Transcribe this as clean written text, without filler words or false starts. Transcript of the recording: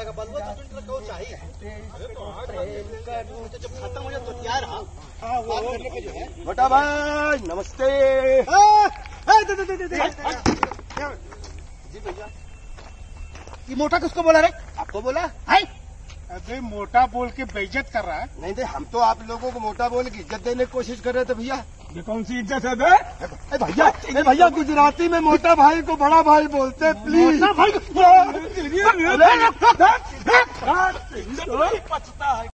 पाएगा बलवा तो कौन चाहिए। जब खत्म हो जाए तो यार बटा भाई नमस्ते। जी भैया ये मोटा किसको बोला रे? आपको बोला है? अबे मोटा बोल के बेइज्जत कर रहा है। नहीं दे हम तो आप लोगों को मोटा बोल के इज्जत देने की कोशिश कर रहे थे भैया। ये कौन सी इज्जत है बे? भैया गुजराती में मोटा भाई को बड़ा भाई बोलते हैं प्लीज। मोटा भाई